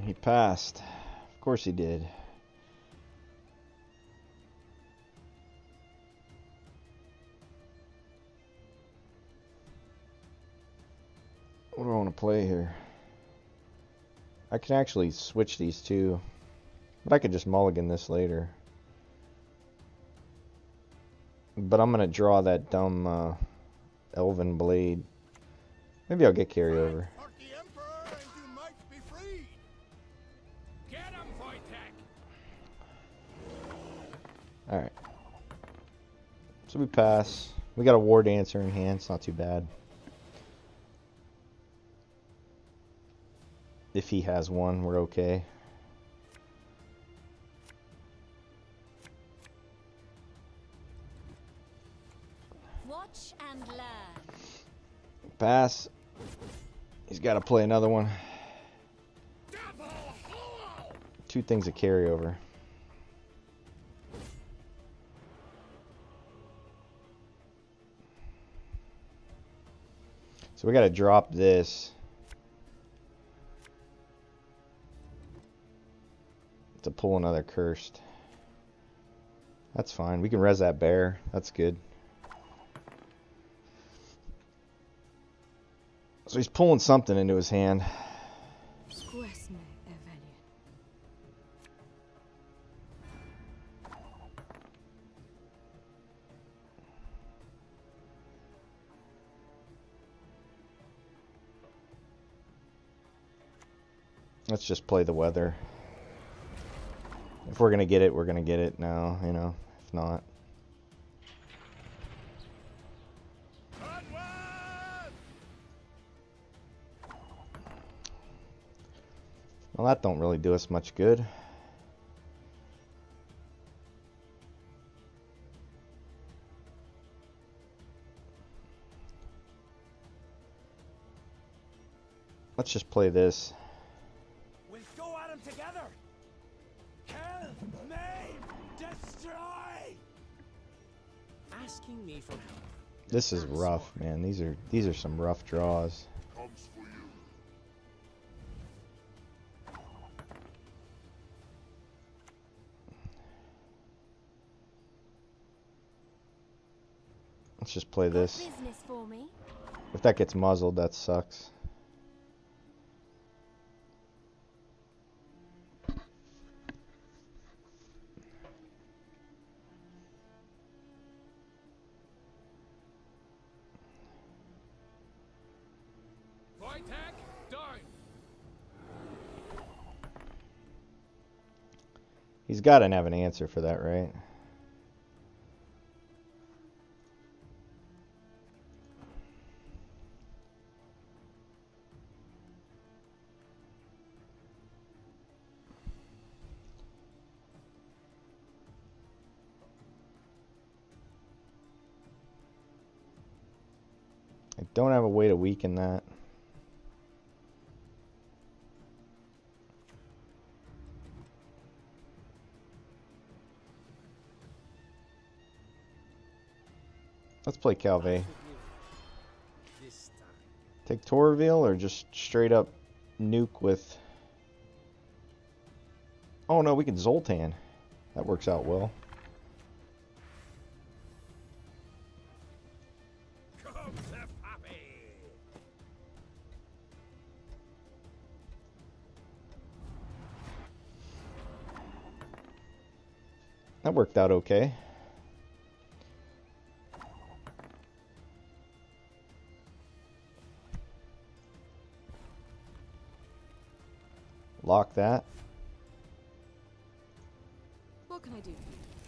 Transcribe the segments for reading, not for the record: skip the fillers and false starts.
He passed. Of course he did. What do I want to play here? I can actually switch these two, but I could just mulligan this later. But I'm going to draw that dumb Elven Blade. Maybe I'll get carryover. Alright. So we pass. We got a War Dancer in hand. It's not too bad. If he has one, we're okay. Watch and learn. Pass. He's got to play another one. Two things of carryover. So we got to drop this to pull another cursed. That's fine. We can res that bear. That's good. So he's pulling something into his hand. Let's just play the weather. If we're gonna get it, we're gonna get it now, you know. If not. Well, that don't really do us much good. Let's just play this. We'll go at him together. Kill, maim, destroy. Asking me for help. This is rough, man. These are some rough draws. Let's just play this. If that gets muzzled, that sucks. He's got to have an answer for that, right? I don't have a way to weaken that. Let's play Calvé. Take Torville or just straight up nuke with... Oh no, we can Zoltan. That works out well. That worked out okay. Lock that. What can I do?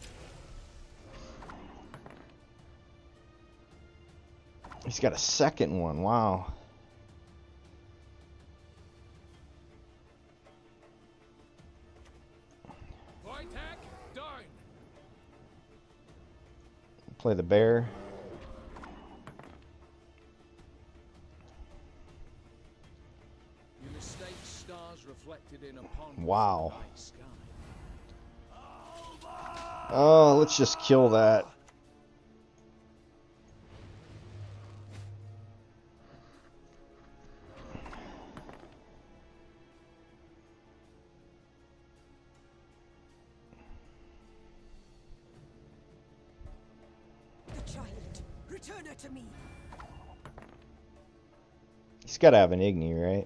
He's got a second one. Wow. Play the bear. Wow. Oh, let's just kill that. to me. He's got to have an Igni, right?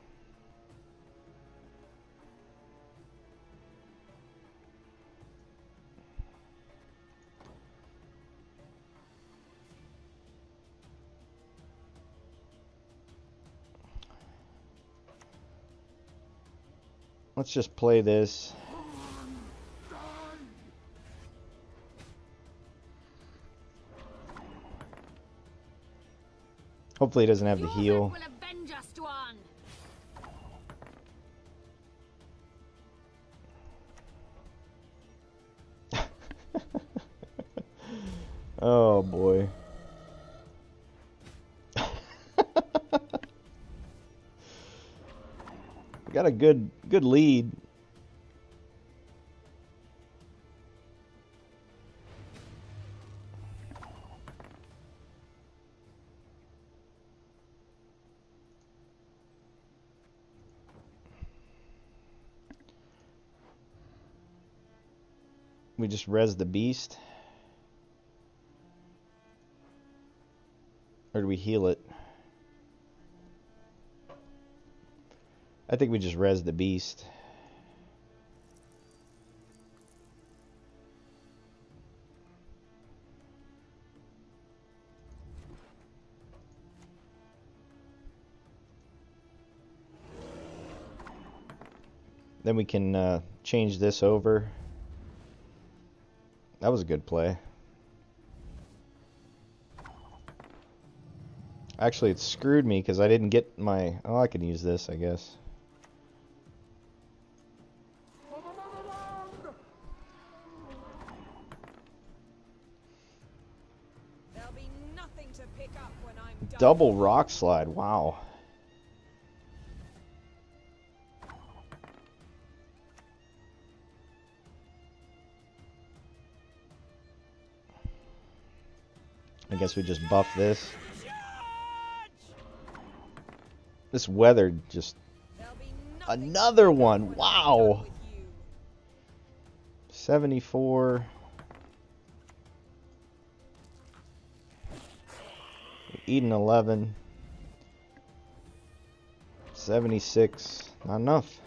Let's just play this. Hopefully he doesn't have the heal. Will avenge us, Dwan. Oh boy. We got a good lead. We just res the beast. Or do we heal it? I think we just res the beast. Then we can change this over. That was a good play. Actually, it screwed me because I didn't get my... Oh, I can use this, I guess. There'll be nothing to pick up when I'm done. Double rock slide, wow. I guess we just buff this. This weather just... There'll be nothing to Another pick up one, when I'm wow. done with you. 74. Eden 11. 76. Not enough.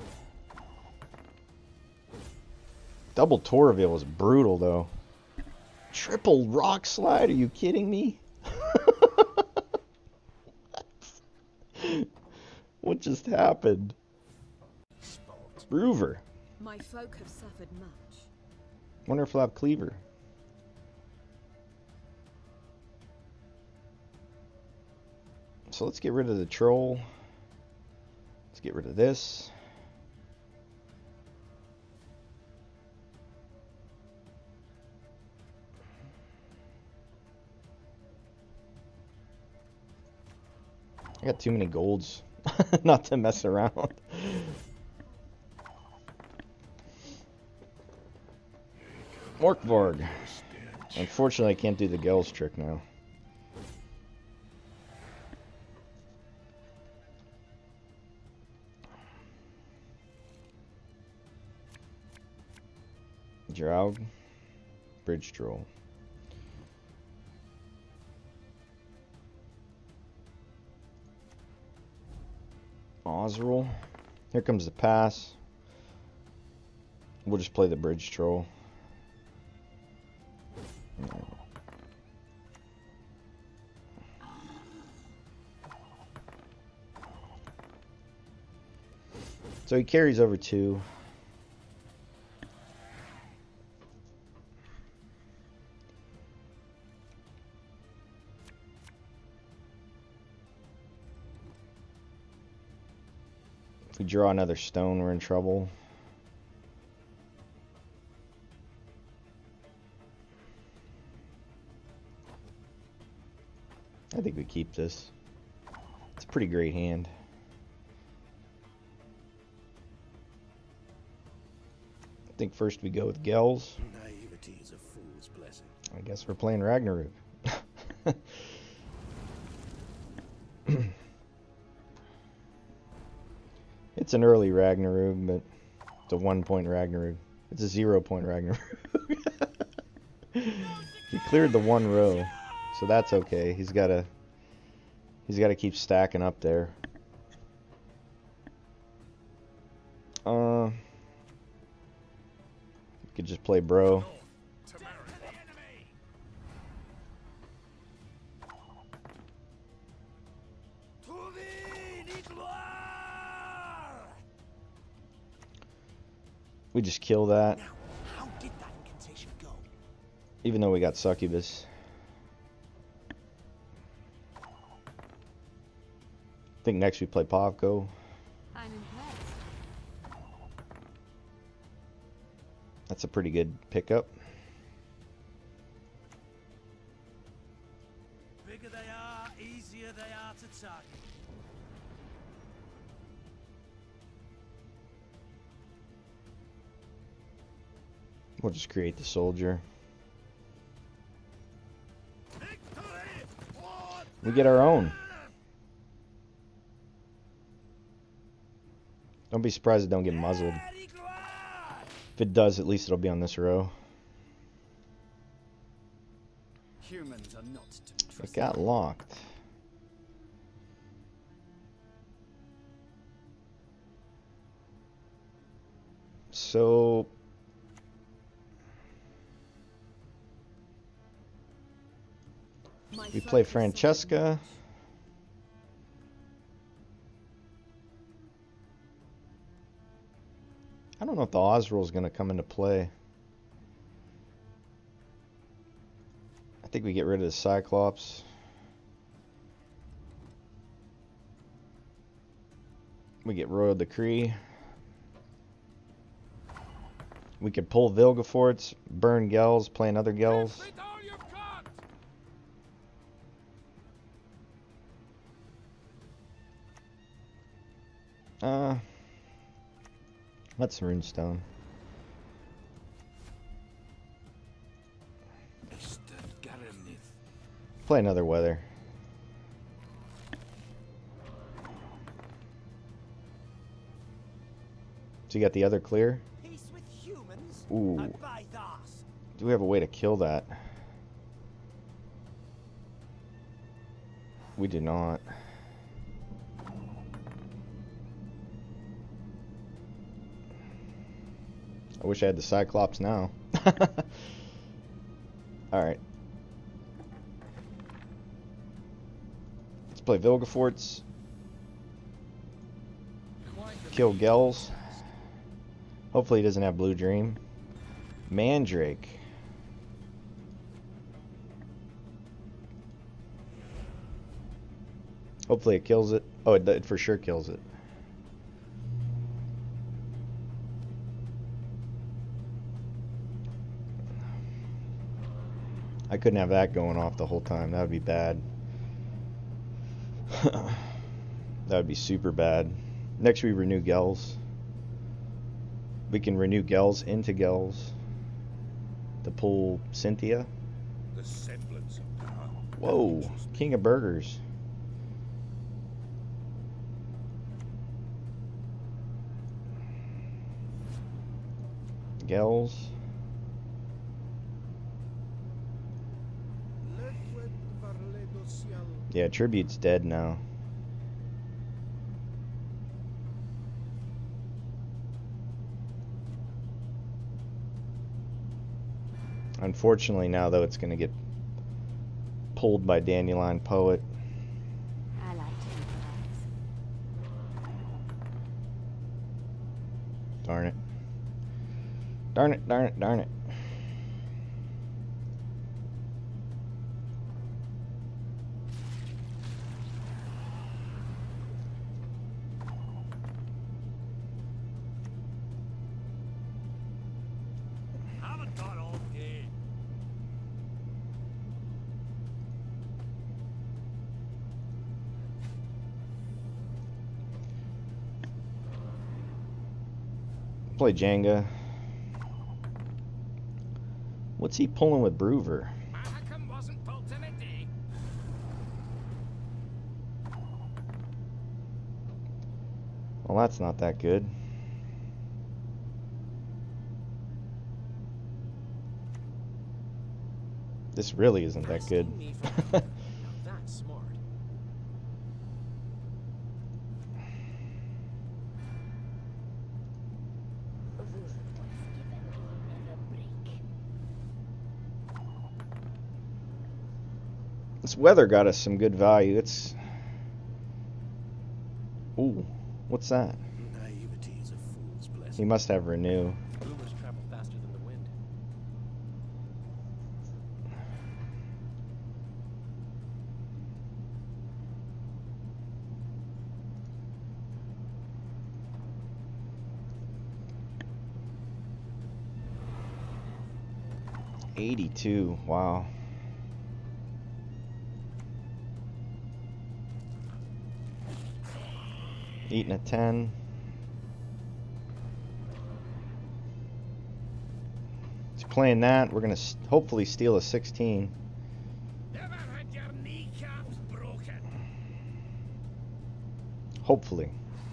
Double Toraville was brutal though. Triple rock slide? Are you kidding me? What just happened? Broover. My folk have suffered much. Wonder if we'll have Cleaver. So let's get rid of the troll. Let's get rid of this. I got too many golds not to mess around. Morkborg. Unfortunately, I can't do the Gels trick now. Draug. Bridge Troll. Ozreal. Here comes the pass. We'll just play the Bridge Troll. So he carries over 2. If we draw another stone, we're in trouble. I think we keep this. It's a pretty great hand. I think first we go with Gels. Naivety is a fool's blessing. I guess we're playing Ragnarok. It's an early Ragnarok, but it's a 1-point Ragnarok. It's a 0-point Ragnarok. He cleared the 1 row. so that's okay. He's gotta keep stacking up there. Could just play bro. We just kill that. How did that incantation go? Even though we got Succubus. I think next we play Pavko. I'm impressed. That's a pretty good pickup. Bigger they are, easier they are to target. We'll just create the soldier. We get our own. Don't be surprised it don't get muzzled. If it does, at least it'll be on this row. Humans are not to be It trusted. got locked. So we play Francesca. I don't know if the Osril is going to come into play. I think we get rid of the Cyclops. We get Royal Decree. We could pull Vilgefortz, burn Gels, play another Gels. That's Runestone. Play another Weather. So you got the other clear? Peace with humans? Ooh. I buy that. Do we have a way to kill that? We do not. I wish I had the Cyclops now. Alright. Let's play Vilgefortz. Kill Gels. Hopefully he doesn't have Blue Dream. Mandrake. Hopefully it kills it. Oh, it for sure kills it. I couldn't have that going off the whole time. That would be bad. That would be super bad. Next we renew Gels. We can renew Gels into Gels to pull Cynthia. The semblance of power. Whoa, King of Burgers. Gels. Yeah, Tribute's dead now. Unfortunately now though it's going to get pulled by Dandelion Poet. I like to improvise. Darn it. Darn it, darn it, darn it. Haven't got all day. Play Jenga. What's he pulling with Broover? Mahakam wasn't built in a day. Well, that's not that good. This really isn't that good. Seen me from- Now that's smart. This weather got us some good value. It's... Ooh, what's that? Naivety is a fool's He blessing. must have renew. Rumors travel faster than the wind. $82. Wow. Eating a 10. He's playing that. We're gonna hopefully steal a 16. Never had your kneecaps broken. Hopefully.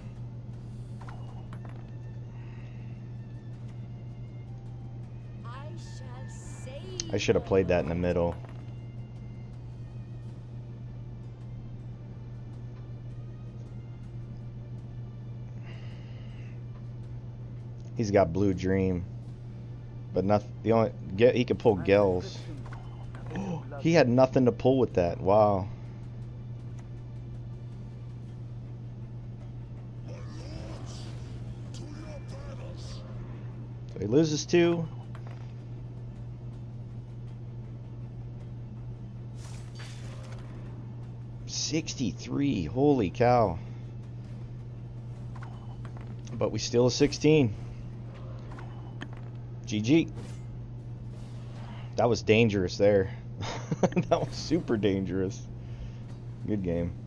I shall save I should have played that in the middle. He's got Blue Dream, but nothing. The only he could pull Gels. He had nothing to pull with that. Wow. So he loses 2. $63. Holy cow. But we steal a 16. GG. That was dangerous there. That was super dangerous. Good game.